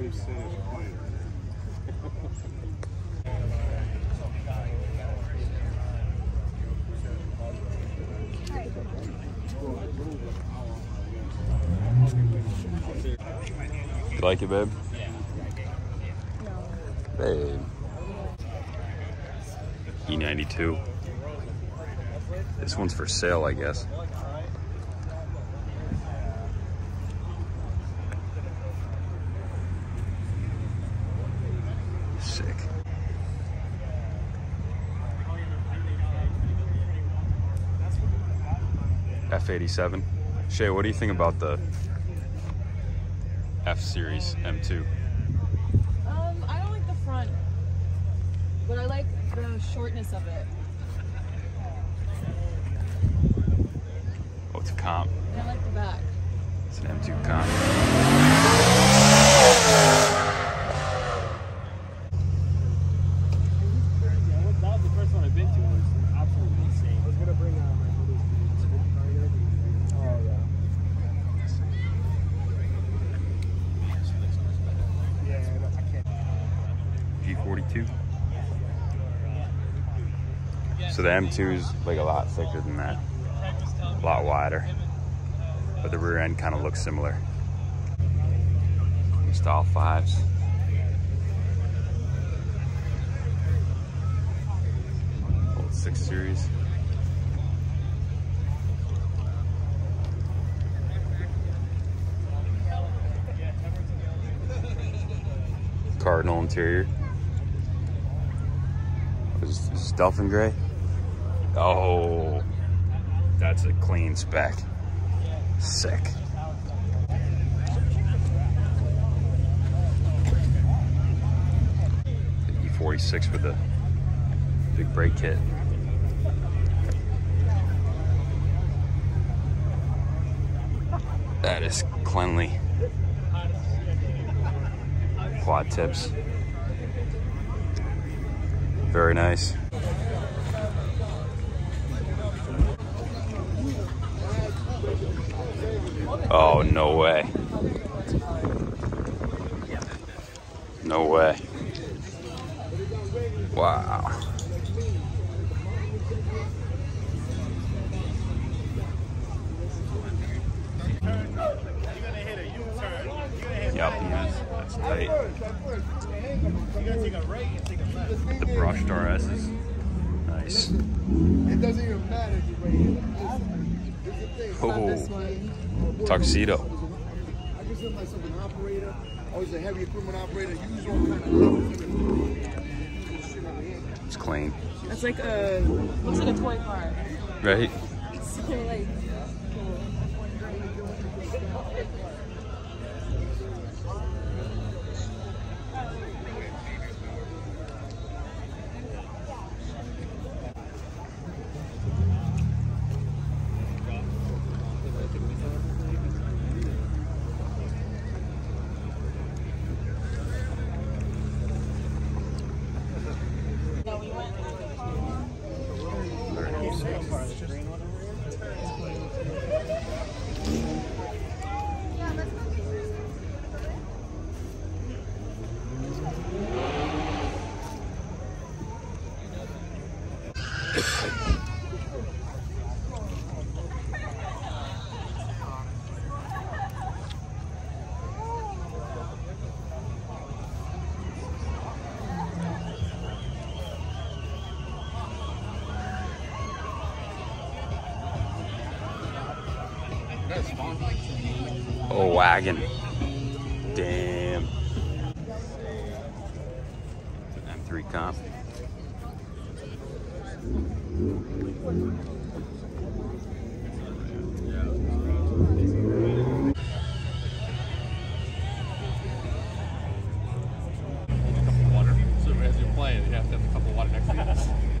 You like it, babe? No. Babe. E92. This one's for sale, I guess. Sick. F87. Shay, what do you think about the F-Series M2? I don't like the front, but I like the shortness of it. Oh, it's a comp. And I like the back. It's an M2 comp. That was the first one I've been to. It was absolutely insane. I was gonna bring my brother's G42. So the M2 is like a lot thicker than that, a lot wider, but the rear end kind of looks similar. Style 5s. Old 6 Series. Cardinal interior. Is this Delphin Gray? Oh, that's a clean spec. Sick. The E46 with the big brake kit. That is cleanly. Quad tips. Very nice. Oh, no way. No way. Wow. Yep, that's tight. The brushed RSs. Nice. It doesn't even matter if you Oh, tuxedo. I consider myself an operator. I was a heavy equipment operator. Use all kind of It's clean. That's like a, looks like a toy car. Right? So like, cool. Oh, wagon. Damn. M3 comp. Water. So as you're playing, you have to have a cup of water next to you.